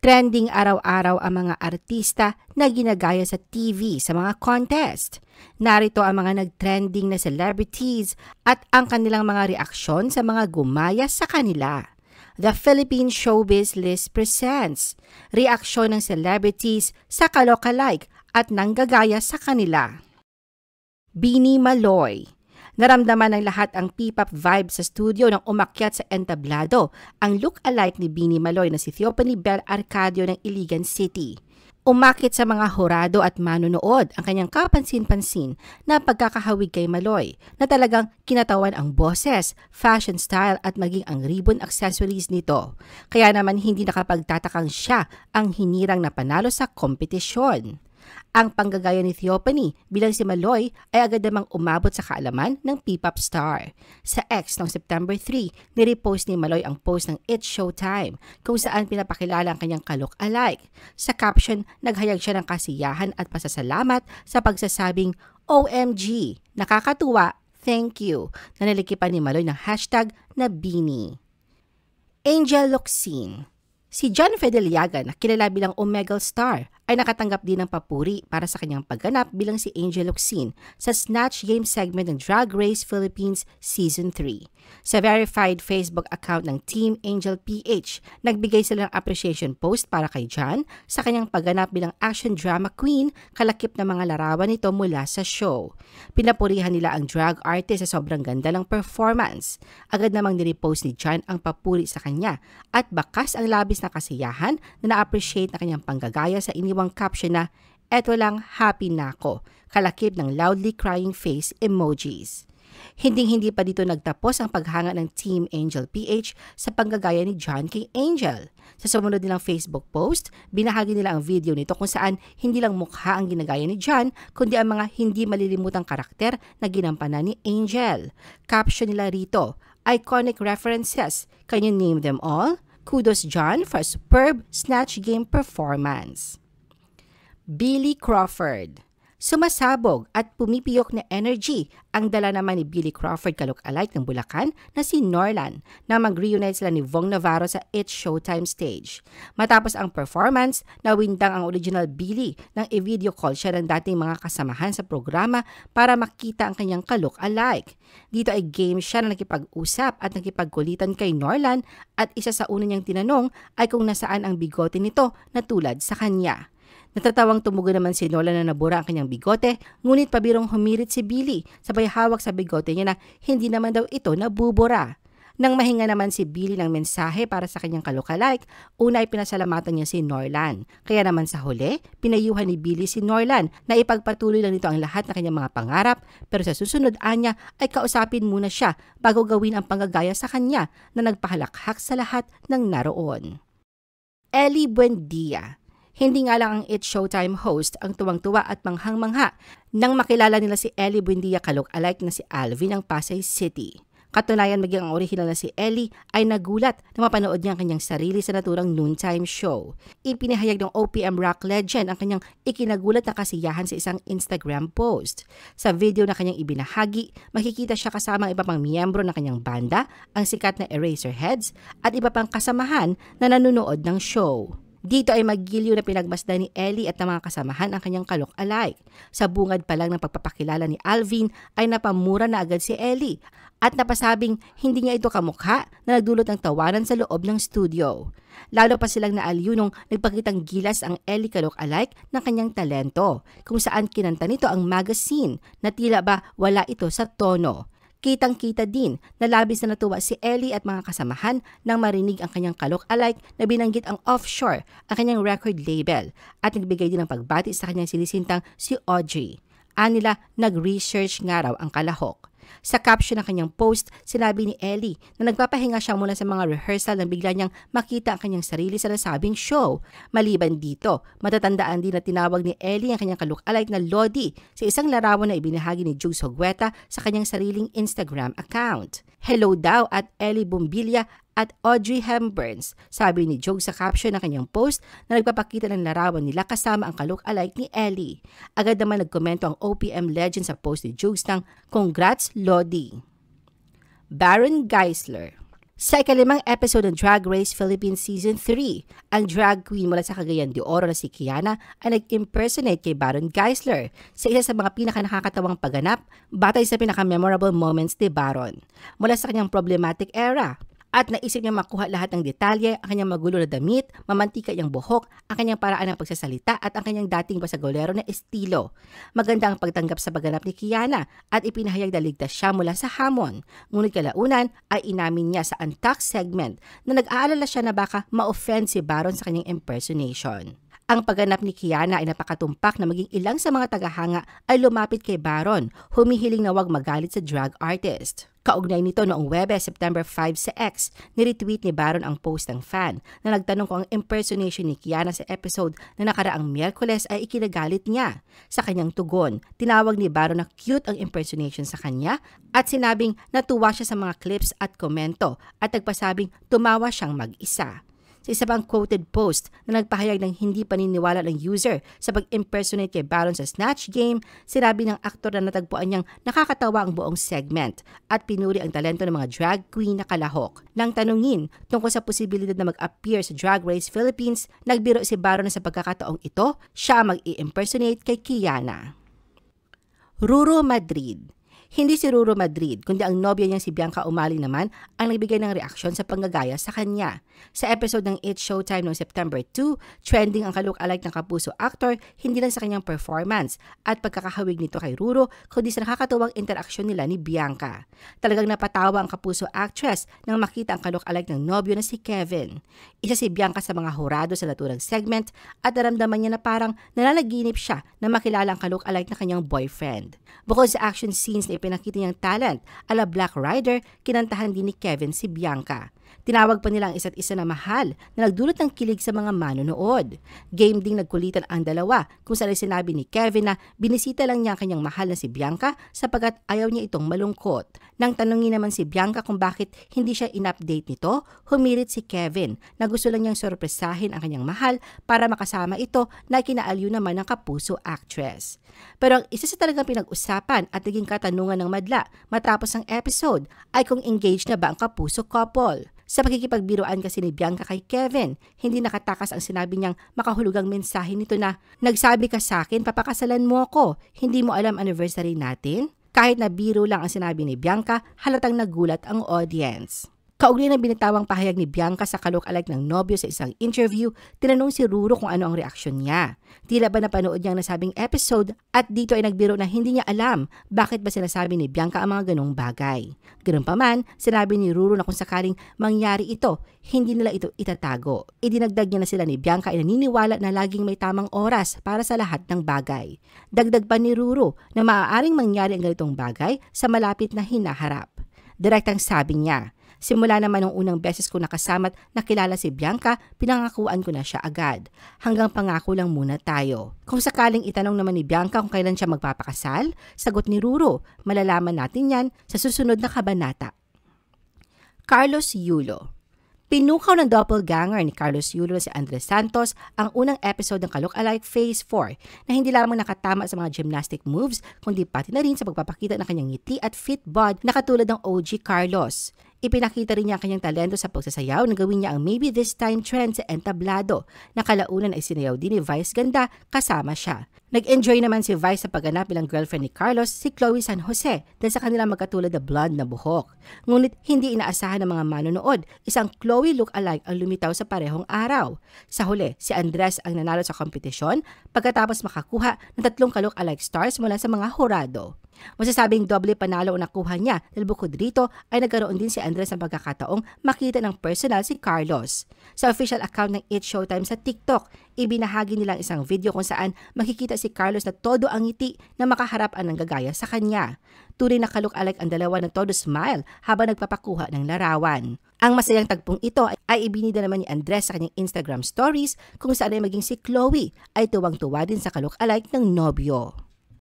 Trending araw-araw ang mga artista na ginagaya sa TV sa mga contest. Narito ang mga nag-trending na celebrities at ang kanilang mga reaksyon sa mga gumaya sa kanila. The Philippine Showbiz List presents reaksyon ng celebrities sa kalokalike at nanggagaya sa kanila. Beanie Maloy. Naramdaman ng lahat ang P-pop vibe sa studio nang umakyat sa entablado ang look-alike ni Beanie Maloy na si Theophany Bell Arcadio ng Iligan City. Umakit sa mga hurado at manonood ang kanyang kapansin-pansin na pagkakahawig kay Maloy na talagang kinatawan ang boses, fashion style at maging ang ribbon accessories nito. Kaya naman hindi nakapagtatakang siya ang hinirang na panalo sa kompetisyon. Ang panggagaya ni Theophany bilang si Maloy ay agad namang umabot sa kaalaman ng P-pop star. Sa X noong September 3, nirepost ni Maloy ang post ng It's Showtime kung saan pinapakilala ang kanyang ka-look-alike. Sa caption, naghayag siya ng kasiyahan at pasasalamat sa pagsasabing, OMG, nakakatuwa, thank you, na nalikipan ni Maloy ng hashtag na Beanie. Angel Locsin. Si John Fideliaga na kilala bilang Omegle Star ay nakatanggap din ng papuri para sa kanyang pagganap bilang si Angel Locsin sa Snatch Game segment ng Drag Race Philippines Season 3. Sa verified Facebook account ng Team Angel PH, nagbigay sila ng appreciation post para kay John sa kanyang pagganap bilang action drama queen, kalakip na mga larawan nito mula sa show. Pinapurihan nila ang drag artist sa sobrang ganda ng performance. Agad namang nirepost ni John ang papuri sa kanya at bakas ang labis na kasiyahan na na-appreciate na kanyang panggagaya sa iniwang caption na, "Eto lang, happy na ako," kalakip ng loudly crying face emojis. Hinding-hindi pa dito nagtapos ang paghanga ng Team Angel PH sa panggagaya ni John kay Angel. Sa sumunod nilang Facebook post, binahagi nila ang video nito kung saan hindi lang mukha ang ginagaya ni John, kundi ang mga hindi malilimutang karakter na ginampanan ni Angel. Caption nila rito, "Iconic references, can you name them all? Kudos John for a superb Snatch Game performance." Billy Crawford. Sumasabog at pumipiyok na energy ang dala naman ni Billy Crawford ka-look-alike ng Bulacan na si Norlan na mag-reunite sila ni Vong Navarro sa It's Showtime stage. Matapos ang performance, nawindang ang original Billy nang i-video call siya ng dating mga kasamahan sa programa para makita ang kanyang ka-look-alike. Dito ay game siya na nakipag-usap at nakipagkulitan kay Norlan at isa sa una niyang tinanong ay kung nasaan ang bigote nito na tulad sa kanya. Natatawang tumugo naman si Norlan na nabura ang kanyang bigote, ngunit pabirong humirit si Billy, sabay hawak sa bigote niya na hindi naman daw ito nabubura. Nang mahinga naman si Billy ng mensahe para sa kanyang ka-look-alike, una ay pinasalamatan niya si Norlan. Kaya naman sa huli, pinayuhan ni Billy si Norlan na ipagpatuloy lang nito ang lahat ng kanyang mga pangarap, pero sa susunod anya ay kausapin muna siya bago gawin ang panggagaya sa kanya na nagpahalakhak sa lahat ng naroon. Ellie Buendia. Hindi nga lang ang It's Showtime host ang tuwang-tuwa at manghang-mangha nang makilala nila si Ellie Buendia ka-look-alike na si Alvin ng Pasay City. Katunayan maging ang original na si Ellie ay nagulat na mapanood niya ang kanyang sarili sa naturang noontime show. Ipinahayag ng OPM rock legend ang kanyang ikinagulat na kasiyahan sa isang Instagram post. Sa video na kanyang ibinahagi, makikita siya kasama ang iba pang miyembro ng kanyang banda, ang sikat na Eraserheads at iba pang kasamahan na nanonood ng show. Dito ay magiliw na pinagmasdan ni Ellie at ng mga kasamahan ang kanyang ka-look-alike. Sa bungad pa lang ng pagpapakilala ni Alvin ay napamura na agad si Ellie at napasabing hindi niya ito kamukha na nagdulot ng tawanan sa loob ng studio. Lalo pa silang naaliw nung nagpakitang gilas ang Ellie ka-look-alike ng kanyang talento, kung saan kinanta nito ang magazine na tila ba wala ito sa tono. Kitang-kita din na labis na natuwa si Ellie at mga kasamahan nang marinig ang kanyang ka-look-alike na binanggit ang Offshore, ang kanyang record label, at nagbigay din ng pagbati sa kanyang sinisintang si Audrey. Anila, nag-research nga raw ang kalahok. Sa caption ng kanyang post, sinabi ni Ellie na nagpapahinga siya muna sa mga rehearsal nang bigla niyang makita ang kanyang sarili sa nasabing show. Maliban dito, matatandaan din na tinawag ni Ellie ang kanyang ka-look-alike na Lodi sa isang larawan na ibinahagi ni Jugs Hogueta sa kanyang sariling Instagram account. Hello daw at Ellie Bumbilya at Audrey Hepburns, sabi ni Jog sa caption ng kanyang post na nagpapakita ng larawan nila kasama ang ka-look-alike ni Ellie. Agad naman nagkomento ang OPM legend sa post ni Jogs ng "Congrats Lodi." Baron Geisler. Sa ikalimang episode ng Drag Race Philippines Season 3, ang drag queen mula sa Cagayan de Oro na si Kiana ay nag-impersonate kay Baron Geisler sa isa sa mga pinakanakakatawang pagganap batay sa pinaka-memorable moments ni Baron mula sa kanyang problematic era. At naisip niya makuha lahat ng detalye, ang kanyang magulo na damit, mamantika niyang buhok, ang kanyang paraan ng pagsasalita at ang kanyang dating basagolero na estilo. Maganda ang pagtanggap sa pagganap ni Kiana at ipinahayag na ligtas siya mula sa hamon. Ngunit kalaunan ay inamin niya sa Untucked segment na nag-aalala siya na baka ma-offend si Baron sa kanyang impersonation. Ang pagganap ni Kiana ay napakatumpak na maging ilang sa mga tagahanga ay lumapit kay Baron, humihiling na wag magalit sa drag artist. Kaugnay nito noong Webes, September 5 sa X, niretweet ni Baron ang post ng fan na nagtanong kung ang impersonation ni Kiana sa episode na nakaraang Miyerkules ay ikinagalit niya. Sa kanyang tugon, tinawag ni Baron na cute ang impersonation sa kanya at sinabing natuwa siya sa mga clips at komento at nagpasabing tumawa siyang mag-isa. Sa isa pang quoted post na nagpahayag ng hindi paniniwala ng user sa pag-impersonate kay Baron sa Snatch Game, sinabi ng aktor na natagpuan niyang nakakatawa ang buong segment at pinuri ang talento ng mga drag queen na kalahok. Nang tanungin tungkol sa posibilidad na mag-appear sa Drag Race Philippines, nagbiro si Baron na sa pagkakataong ito, siya mag-i-impersonate kay Kiana. Ruru Madrid. Hindi si Ruru Madrid, kundi ang nobya niyang si Bianca Umali naman ang nagbigay ng reaksyon sa panggagaya sa kanya. Sa episode ng It's Showtime noong September 2, trending ang ka-look-alike ng Kapuso actor hindi lang sa kanyang performance at pagkakahawig nito kay Ruru, kundi sa nakakatuwang interaksyon nila ni Bianca. Talagang napatawa ang Kapuso actress nang makita ang ka-look-alike ng nobyo na si Kevin. Isa si Bianca sa mga hurado sa naturang segment at naramdaman niya na parang nalalaginip siya na makilala ang ka-look-alike na kanyang boyfriend. Bukod sa action scenes na ipinakita niyang talent ala Black Rider, kinantahan din ni Kevin si Bianca. Tinawag pa nila ang isa't isa na mahal na nagdulot ng kilig sa mga manonood. Game ding nagkulitan ang dalawa kung saan sinabi ni Kevin na binisita lang niya ang kanyang mahal na si Bianca sapagkat ayaw niya itong malungkot. Nang tanungin naman si Bianca kung bakit hindi siya in-update nito, humirit si Kevin na gusto lang niyang sorpresahin ang kanyang mahal para makasama ito na kinaalyo naman ng Kapuso actress. Pero ang isa sa talagang pinag-usapan at naging katanungan ng madla matapos ang episode ay kung engaged na ba ang Kapuso couple. Sa pakikipagbiruan kasi ni Bianca kay Kevin, hindi nakatakas ang sinabi niyang makahulugang mensahe nito na, "Nagsabi ka sa akin, papakasalan mo ako. Hindi mo alam anniversary natin?" Kahit na biro lang ang sinabi ni Bianca, halatang nagulat ang audience. Kaugnay ng binitawang pahayag ni Bianca sa ka-look-alike ng nobyo sa isang interview, tinanong si Ruru kung ano ang reaksyon niya. Tila ba napanood niya ang nasabing episode at dito ay nagbiro na hindi niya alam bakit ba sinasabi ni Bianca ang mga ganong bagay. Ganun pa man, sinabi ni Ruru na kung sakaling mangyari ito, hindi nila ito itatago. Idinagdag niya na sila ni Bianca ay naniniwala na laging may tamang oras para sa lahat ng bagay. Dagdag pa ni Ruru na maaaring mangyari ang ganitong bagay sa malapit na hinaharap. Direktang sabi niya, "Simula naman nung unang beses ko nakasama't nakilala si Bianca, pinangakuan ko na siya agad. Hanggang pangako lang muna tayo." Kung sakaling itanong naman ni Bianca kung kailan siya magpapakasal, sagot ni Ruru, malalaman natin yan sa susunod na kabanata. Carlos Yulo. Pinukaw ng doppelganger ni Carlos Yulo si Andres Santos ang unang episode ng Ka-look-alike Phase 4 na hindi lamang nakatama sa mga gymnastic moves kundi pati na rin sa pagpapakita ng kanyang ngiti at fit bod na katulad ng OG Carlos. Ipinakita rin niya ang kanyang talento sa pagsasayaw na gawin niya ang Maybe This Time trend sa entablado na kalaunan ay sinayaw din ni Vice Ganda kasama siya. Nag-enjoy naman si Vice sa pagganap bilang girlfriend ni Carlos, si Chloe San Jose, dahil sa kanilang magkatulad na blonde na buhok. Ngunit hindi inaasahan ng mga manonood, isang Chloe look-alike ang lumitaw sa parehong araw. Sa huli, si Andres ang nanalo sa kompetisyon pagkatapos makakuha ng 3 ka-look-alike stars mula sa mga hurado. Masasabing doble panalo ang nakuha niya dahil bukod rito ay nagkaroon din si Andres ng pagkakataong makita ng personal si Carlos. Sa official account ng It's Showtime sa TikTok, ibinahagi nilang isang video kung saan makikita si Carlos na todo ang ngiti na makaharap ang nanggagaya sa kanya. Tunay na ka-look-alike ang dalawa ng todo smile habang nagpapakuha ng larawan. Ang masayang tagpong ito ay ibinida naman ni Andres sa kanyang Instagram stories kung saan ay maging si Chloe ay tuwang-tuwa din sa ka-look-alike ng nobyo.